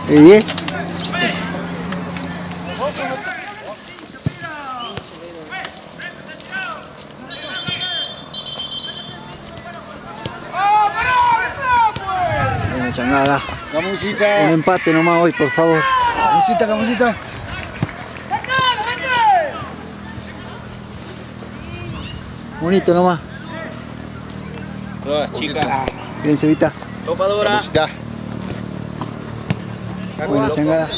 ¿Y 10? Bueno, changada. Camucita. Un empate nomás hoy, por favor. Camucita, camucita. Bonito nomás. Todas chicas. Bien, Cevita. Topadora. Camucita. Buena changada.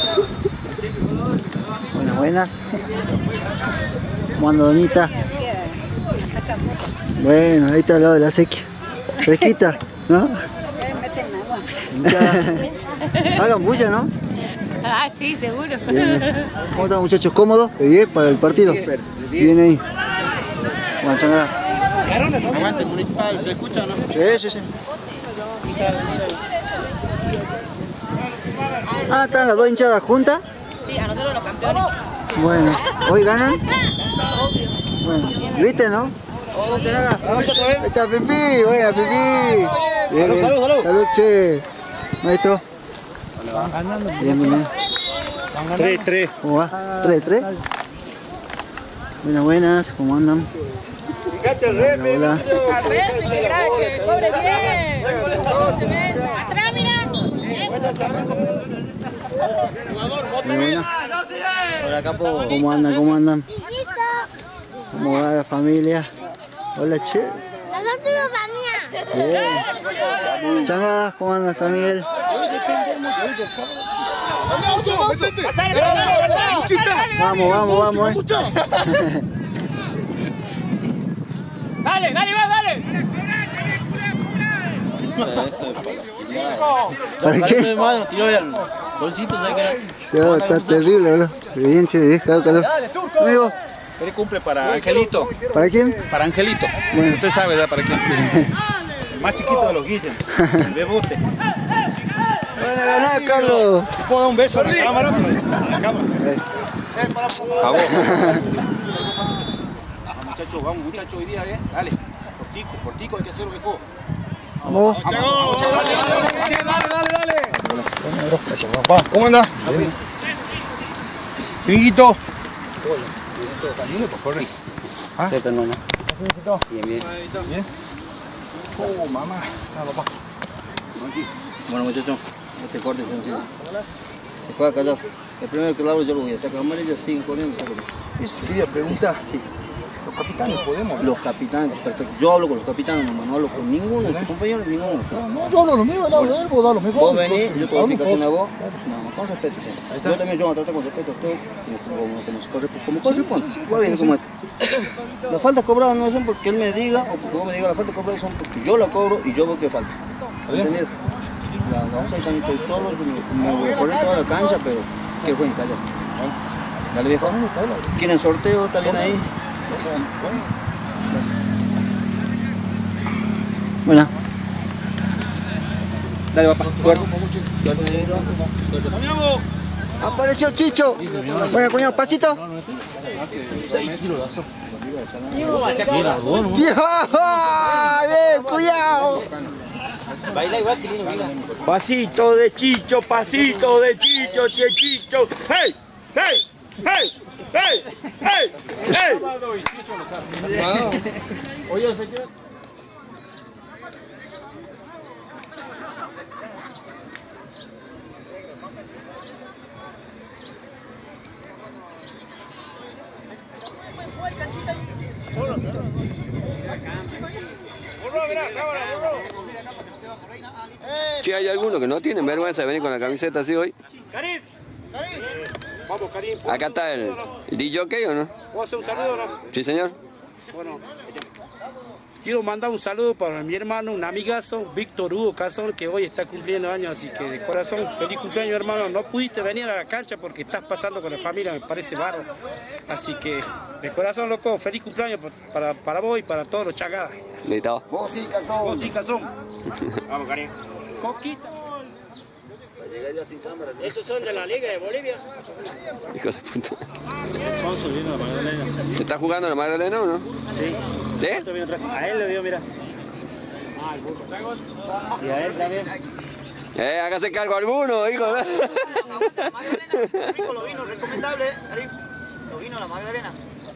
Buena. ¿Cómo anda, Donita? Bueno, ahí está al lado de la sequía. Fresquita, ¿no? Hagan bulla, ¿no? Ah, sí, seguro. Bien. ¿Cómo están, muchachos? ¿Cómodos? ¿Bien para el partido? Bien ahí. Buena changada. Aguante municipal, ¿se escucha o no? Sí. Ah, ¿están las dos hinchadas juntas? Sí, a nosotros los campeones. Bueno, ¿hoy ganan? Bueno, ¿viste, no? Ahí está Pipi, buena Pipi. Bien, Salud. Salud, che. Maestro. Bien. 3-3. ¿Cómo va? 3-3. Buenas, ¿cómo andan? Hola. A ver, que grave, que cobre bien. Atrás, mira. Hola, capo. ¿Cómo andan? ¿Cómo va la familia? Hola, che. Nosotros también. Bien. Changada, ¿cómo andas, San Miguel? Vamos. Dale. ¿Para qué? Tiró el solcito, ¿sabes qué? Está terrible, bro. Bien, che, calor. Amigo, Feliz cumple para Angelito. ¿para quién? Para Angelito. Bueno. Usted sabe, ¿verdad? ¿Para quién? El más chiquito de los Guillen. El bebote. Van a ganar, Carlos. ¿Puedo dar un beso a la cámara? A la cámara. A vos. Vamos muchachos, hoy día, Dale. Portico, hay que hacerlo mejor. Vamos. Dale. ¿Cómo anda? Amiguito. ¿Ah? Bien. Mamá. Papá. Bueno, muchachos, este corte es sencillo. Se juega callado. El primero que lo hago yo lo voy a sacar amarilla, siguen corriendo, saco yo. Eso quería preguntar. Sí. Los capitanes podemos. Los capitanes, perfecto. Yo hablo con los capitanes, nomás, no hablo con ninguno, compañero, ninguno. No, yo hablo lo mío, vos da lo mejor. Vos venís, yo te doy explicación a vos. No, con respeto, sí. Yo también yo me trato con respeto a todo, como corresponde. Va bien como esto. Las faltas cobradas no son porque él me diga o porque vos me digas las faltas cobradas, son porque yo la cobro y yo veo que falta. ¿Entendido? Vamos a ir también, estoy solo, me voy a poner toda la cancha, pero que buen callar. Dale, viejo. ¿Quieren sorteo? ¿Está bien ahí? Buena. Dale, papá, suerte. Apareció Chicho. Bueno, cuñado, pasito. Bien, cuidado. Baila igual que Lino, mira. Pasito de Chicho, tío Chicho. ¡Hey! Oye, señor. Si hay alguno que no tiene vergüenza de venir con la camiseta así hoy. Karim. Vamos, Karim. Acá está el DJ, ¿o no? ¿Puedo hacer un saludo o no? Sí, señor. Bueno, quiero mandar un saludo para mi hermano, un amigazo, Víctor Hugo Cazón, que hoy está cumpliendo años, así que de corazón, feliz cumpleaños, hermano. No pudiste venir a la cancha porque estás pasando con la familia, me parece barro. Así que, de corazón, loco, feliz cumpleaños para vos y para todos los chagadas. Listo. Vos sí, Cazón. Vamos, Karim. Coquita. Esos son de la Liga de Bolivia. Hijo de puta. Son subiendo la Magdalena. ¿Se está jugando la Magdalena o no? Sí. ¿Sí? A él le dio, mira. Y a él también. Hágase cargo alguno, hijo. Rico, los vinos, recomendable, los vinos, la Magdalena.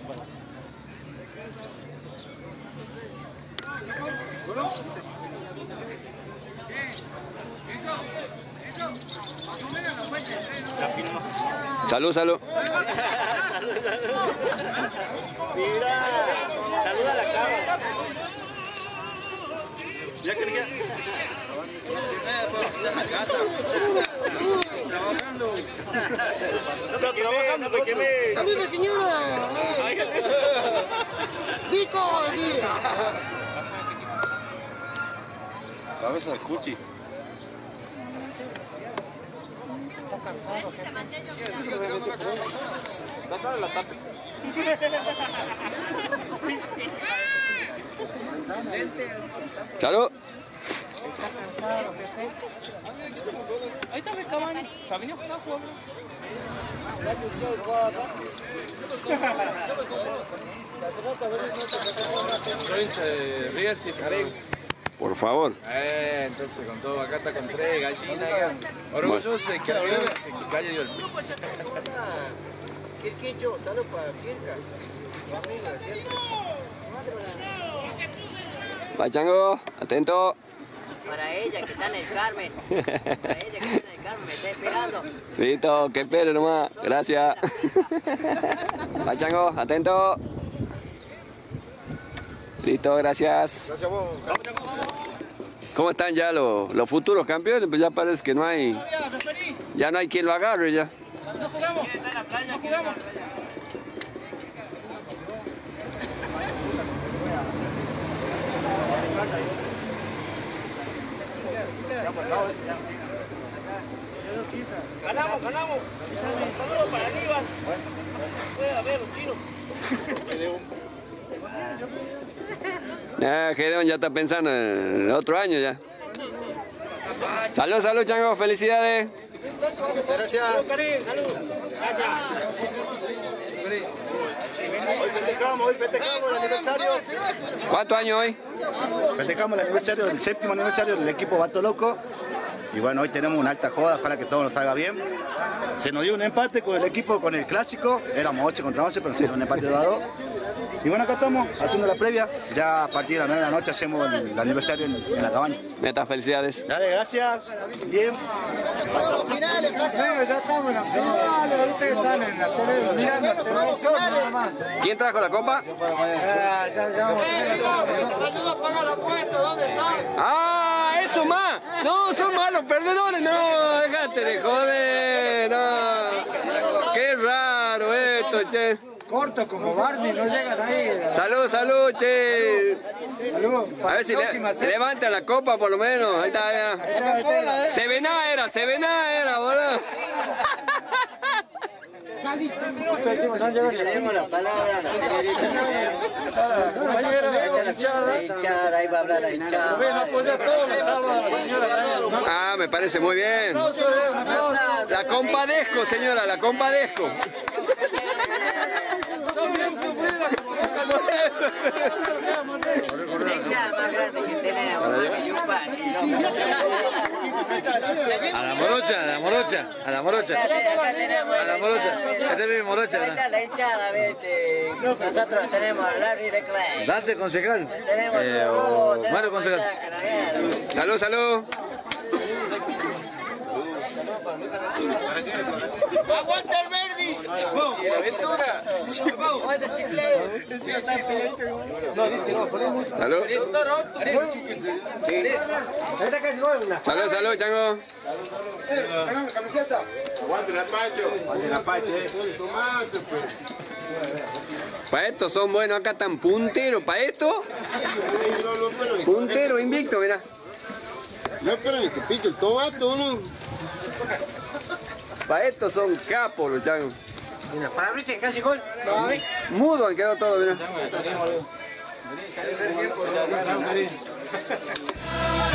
Salud, salud. Mira, saluda a la cámara. Ya que trabajando, me quemé. ¡Saludos, señora! ¡Rico! Cabeza de cuchi. Sácale la tapa. Salud. Ahí está Cavani. Cavani está jugando. Soy hincha de River, sí, Por favor. Entonces con todo, acá está con 3 gallinas. Orgulloso de que River se calle dio el ¿Qué hecho? Salud para Pierca. Va, Chango, atento. Para ella que está en el Carmen. Para ella que está en el Carmen, me está esperando. Listo, que espere nomás. Gracias. Va, Chango, atento. Listo, gracias. Gracias vos. ¿Cómo están ya los futuros campeones? Pues ya parece que no hay... Ya no hay quien lo agarre ya. ¿No jugamos? ¿Está en la playa? ¿No jugamos? Ganamos, ganamos. Saludos para Aníbal. Puede ver los chinos. Gedeón ya está pensando en el otro año ya. Salud, salud, Chango, felicidades. Gracias. Salud. Gracias. Hoy festejamos el aniversario. ¿Cuántos años hoy? Festejamos el aniversario, el 7º aniversario del equipo Vato Loco. Y bueno, hoy tenemos una alta joda, ojalá que todo nos salga bien. Se nos dio un empate con el equipo, con el clásico. Éramos 8 contra 11, pero se dio un empate 2-2. Y bueno, acá estamos haciendo la previa. Ya a partir de las 9 de la noche hacemos el aniversario en la cabaña. Metas, felicidades. Dale, gracias. Bien. Finales, ya estamos en la finales. Ahorita están en la televisión, mirando la televisión nada más. ¿Quién trajo la copa? Ya vamos a tener la copa. Ayuda a pagar la apuesta, ¿dónde está? ¡Ah! ¡Eso más! No, son malos perdedores, no, déjate de joder, no. Qué raro esto, che. Corto como Barney, no llegan ahí. Salud, salud, che. Salud. A ver si levanta la copa por lo menos. Ahí está, ya. Sevená era, boludo. Cedemos la palabra a la señorita. Compañera, La hinchada, ahí va a hablar la hinchada. ven a apoyar todos los sábados a la señora. Ah, me parece muy bien. La compadezco, señora, la compadezco. Son bien sufridas como La hinchada más grande que tenemos. A la morocha, a la morocha, a la morocha. Acá tenemos A la morocha. Este es mi morocha. Ahí está la hinchada, vete. Nosotros tenemos a Larry de Clay. Dante, concejal. Tenemos Mario, concejal. Salud, salud. ¡Aguanta el Verdi! Y la aventura. ¡Aguanta Chicle! Salud. Salud, salud, Chango. Aguante la Pacho. Aguante la Pacho, Para esto son buenos, acá están punteros. ¿Para esto? Puntero invicto, mirá. No, espérame, que pique el tomato, ¿no? Para esto son capos los changos. Para abrirte casi gol. Mudo han quedado todos, mirá.